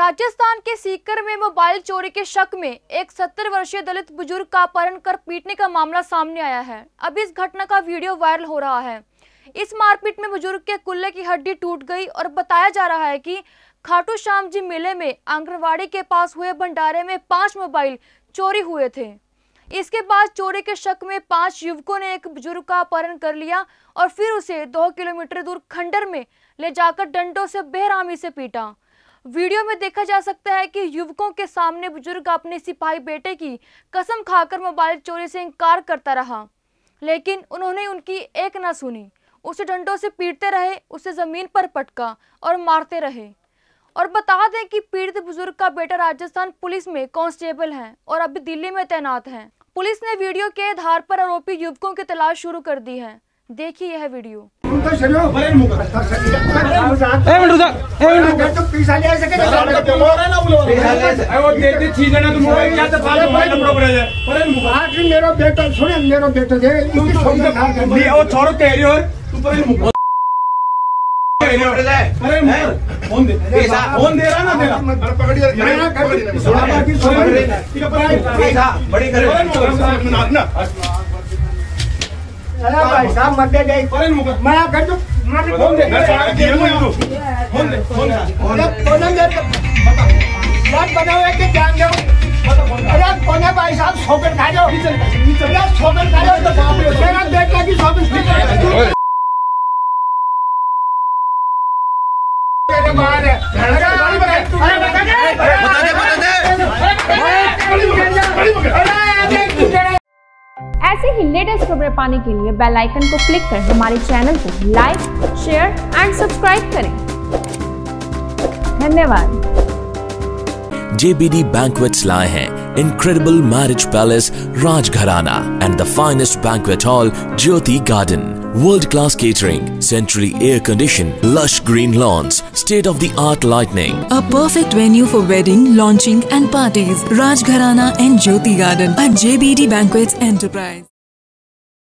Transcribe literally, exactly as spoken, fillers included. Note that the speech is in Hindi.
राजस्थान के सीकर में मोबाइल चोरी के शक में एक सत्तर वर्षीय दलित बुजुर्ग का अपहरण कर पीटने का मामला सामने आया है। अब इस घटना का वीडियो वायरल हो रहा है। इस मारपीट में बुजुर्ग के कुल्ले की हड्डी टूट गई और बताया जा रहा है कि खाटू श्याम जी मेले में आंगनवाड़ी के पास हुए भंडारे में पांच मोबाइल चोरी हुए थे। इसके बाद चोरी के शक में पांच युवकों ने एक बुजुर्ग का अपहरण कर लिया और फिर उसे दो किलोमीटर दूर खंडर में ले जाकर डंडों से बेरहमी से पीटा। वीडियो में देखा जा सकता है कि युवकों के सामने बुजुर्ग अपने सिपाही बेटे की कसम खाकर मोबाइल चोरी से इनकार करता रहा, लेकिन उन्होंने उनकी एक न सुनी। उसे डंडों से पीटते रहे, उसे जमीन पर पटका और मारते रहे। और बता दें कि पीड़ित बुजुर्ग का बेटा राजस्थान पुलिस में कांस्टेबल है और अभी दिल्ली में तैनात है। पुलिस ने वीडियो के आधार पर आरोपी युवकों की तलाश शुरू कर दी है। देखिए यह वीडियो। मेरा बेटा सुने मेरा बेटा छोड़ो कह रही हो फोन दे फोन दे रहा ना तेरा बड़ी भाई साहब मत दे मैं कर दो फोन दे फोन दे फोन बात बताओ कि जान जाओ अरे कौन है भाई साहब शोकर खा जाओ शोकर खा जाओ तो मेरा बेटा की शोकर ऐसे ही लेटेस्ट खबरें पाने के लिए बेल आइकन को क्लिक कर हमारे चैनल को लाइक, शेयर एंड सब्सक्राइब करें। धन्यवाद। J B D Banquets लाए हैं incredible marriage palace Rajgharana and the finest banquet hall Jyoti Garden. World-class catering, centrally air-conditioned, lush green lawns, state-of-the-art lighting. A perfect venue for wedding, launching and parties. Rajgharana and Jyoti Garden at J B D Banquets Enterprise.